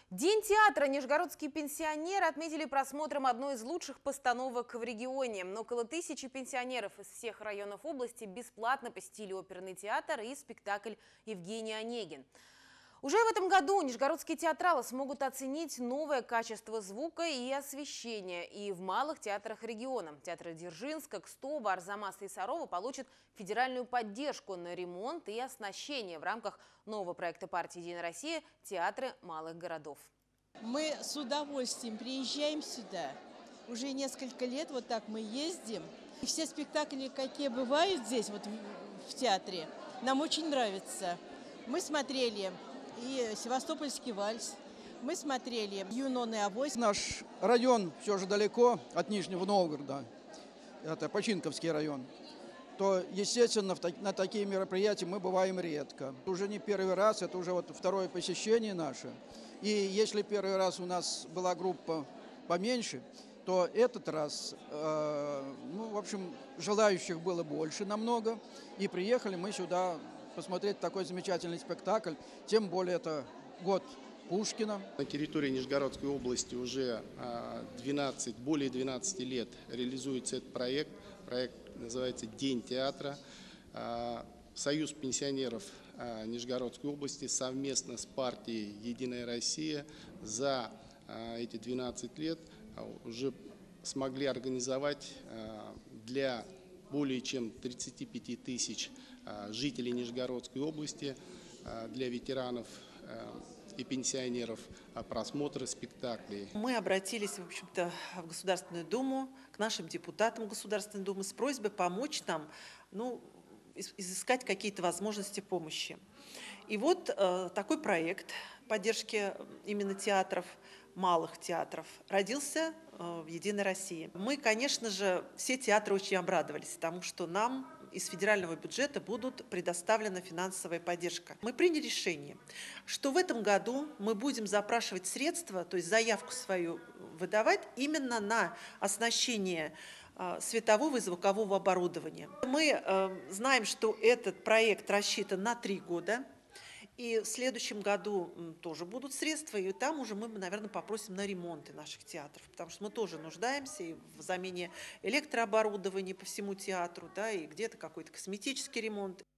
День театра нижегородские пенсионеры отметили просмотром одной из лучших постановок в регионе. Около 1000 пенсионеров из всех районов области бесплатно посетили оперный театр и спектакль «Евгений Онегин». Уже в этом году нижегородские театралы смогут оценить новое качество звука и освещения и в малых театрах региона. Театры Дзержинска, Кстово, Арзамаса и Сарова получат федеральную поддержку на ремонт и оснащение в рамках нового проекта партии «Единая Россия» «Театры малых городов». Мы с удовольствием приезжаем сюда. Уже несколько лет вот так мы ездим. И все спектакли, какие бывают здесь, вот в театре, нам очень нравятся. Мы смотрели и «Севастопольский вальс», мы смотрели «Юнон и Авось». Наш район все же далеко от Нижнего Новгорода, это Починковский район, то, естественно, на такие мероприятия мы бываем редко. Уже не первый раз, это уже вот второе посещение наше. И если первый раз у нас была группа поменьше, то этот раз, в общем, желающих было больше намного. И приехали мы сюда посмотреть такой замечательный спектакль, тем более это год Пушкина. На территории Нижегородской области уже более 12 лет реализуется этот проект. Проект называется «День театра». Союз пенсионеров Нижегородской области совместно с партией «Единая Россия» за эти 12 лет уже смогли организовать для более чем 35 тысяч жителей Нижегородской области, для ветеранов и пенсионеров просмотры спектаклей. Мы обратились, в общем-то, в Государственную Думу, к нашим депутатам Государственной Думы с просьбой помочь нам, изыскать какие-то возможности помощи. И вот такой проект поддержки именно театров, малых театров, родился в «Единой России». Мы, конечно же, все театры очень обрадовались тому, что нам из федерального бюджета будут предоставлена финансовая поддержка. Мы приняли решение, что в этом году мы будем запрашивать средства, то есть заявку свою выдавать именно на оснащение светового и звукового оборудования. Мы знаем, что этот проект рассчитан на 3 года. И в следующем году тоже будут средства, и там уже мы, наверное, попросим на ремонты наших театров, потому что мы тоже нуждаемся и в замене электрооборудования по всему театру, да, и где-то какой-то косметический ремонт.